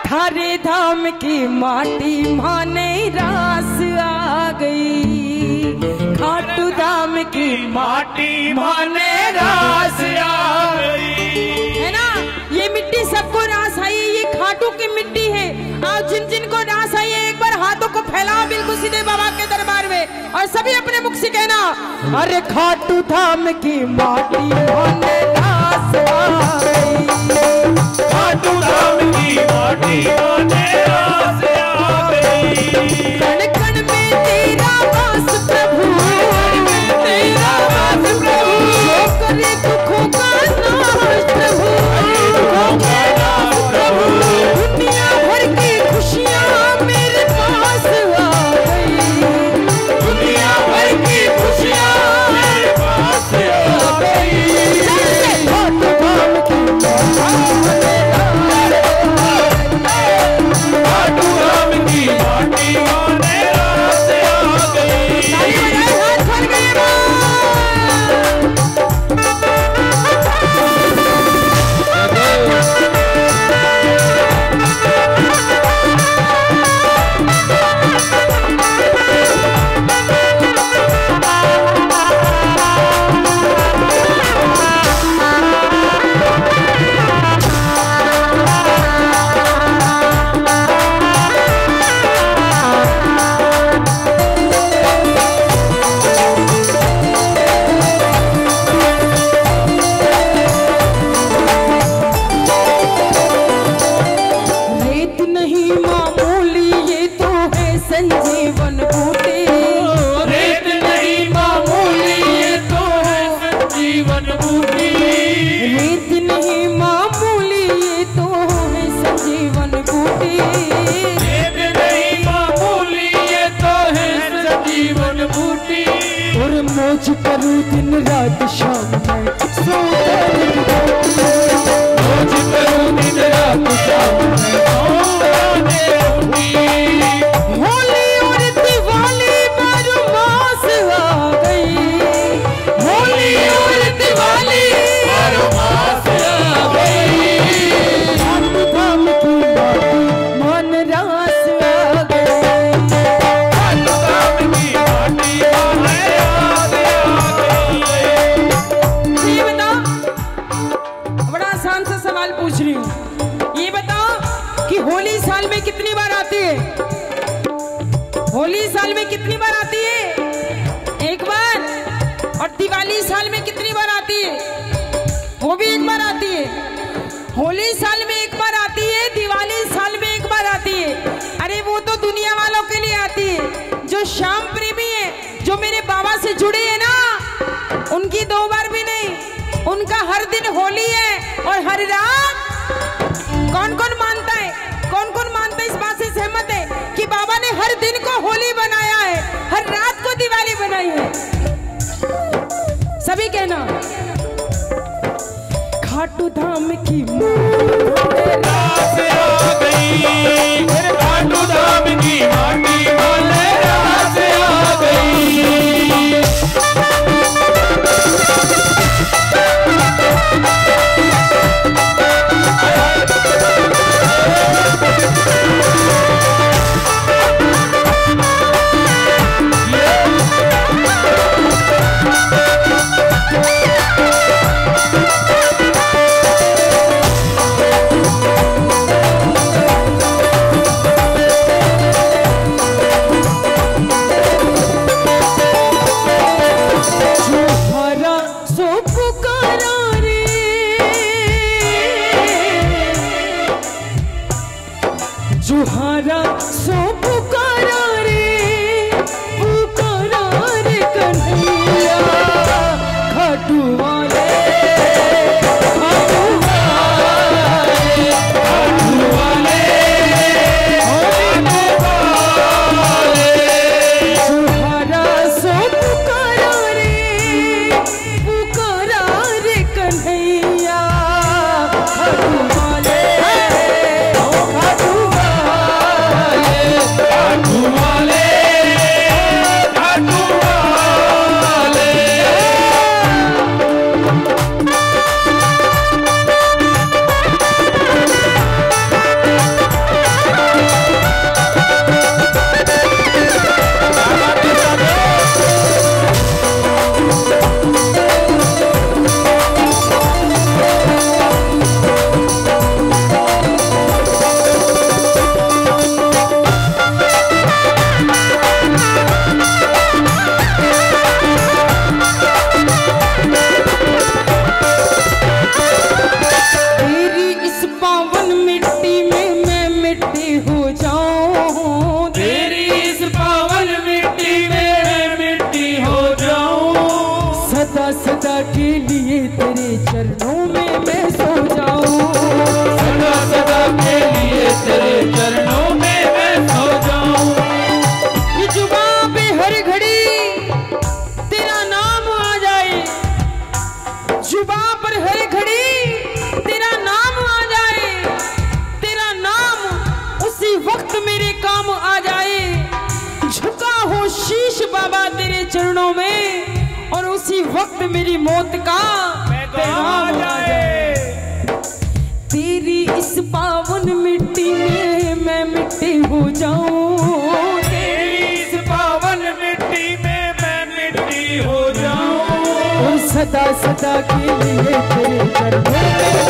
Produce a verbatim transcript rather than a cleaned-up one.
थारे धाम की माटी माने रास आ गई, खाटू धाम की माटी माने रास आ गई। है ना, ये मिट्टी सबको रास आई, ये खाटू की मिट्टी है। आज जिन जिन को रास आई है एक बार हाथों को फैलाओ बिल्कुल सीधे बाबा के दरबार में और सभी अपने मुख से कहना, अरे खाटू धाम की माटी माने रास आ गई, खाटू धाम की माटी माने रास आ गई। कण कण में तेरा वास प्रभु, तेरा वास प्रभु, जो करे दुखों का नाश प्रभु, दुखों का नाश प्रभु। दुनिया भर की खुशियाँ मेरे पास आ गई, दुनिया भर की खुशियाँ मेरे पास आ गई। खाटू धाम की माटी माने रास आ गई। हाथ खोल गए बा। संजीवन बूटी, रेत नहीं मामूली ये तो है संजीवन बूटी, रेत नहीं मामूली ये तो है संजीवन बूटी, रेत नहीं मामूली ये तो है संजीवन बूटी। और मौज करूं दिन रात शाम में सोने मौज करूं दिन रात शाम में सोने उठी। होली और दिवाली बरमास आ गई, होली और दिवाली बरमास आ गई। खाटू धाम की माटी मन रास आ गई, खाटू धाम की माटी माने रास आ गई। ये बताओ, बड़ा आसान सा सवाल पूछ रही हूँ, ये बताओ कि होली साल में कितनी बार आती है? होली साल में कितनी बार आती है? एक बार। और दिवाली साल में कितनी बार आती है? वो भी एक बार आती है। होली साल में एक बार आती है, दिवाली साल में एक बार आती है। अरे वो तो दुनिया वालों के लिए आती है, जो श्याम प्रेमी है, जो मेरे बाबा से जुड़े हैं ना, उनकी दो बार भी नहीं, उनका हर दिन होली है और हर रात। कौन कौन मानता है, कौन कौन मानता है, इस बात से सहमत है कि बाबा ने हर दिन को होली बनाया है, हर रात को दिवाली बनाई है? सभी कहना, खाटू धाम की रास आ गई, खाटू धाम की माटी माने रास आ गई। जुहारा सो पुकारा रे, पुकारा रे कन्हैया, खाटू वाले, खाटू वाले, खाटू वाले, खाटू वाले। जुहारा सो पुकारा रे, पुकारा रे कन्हैया, खाटू वाले, खाटू वाले। मेरे काम आ जाए, झुका हो शीश बाबा तेरे चरणों में, और उसी वक्त मेरी मौत का पैगाम आ जाए। तेरी इस पावन मिट्टी में मैं मिट्टी हो जाऊं, तेरी इस पावन मिट्टी में मैं मिट्टी हो जाऊं, सदा सदा के लिए तेरे दरबार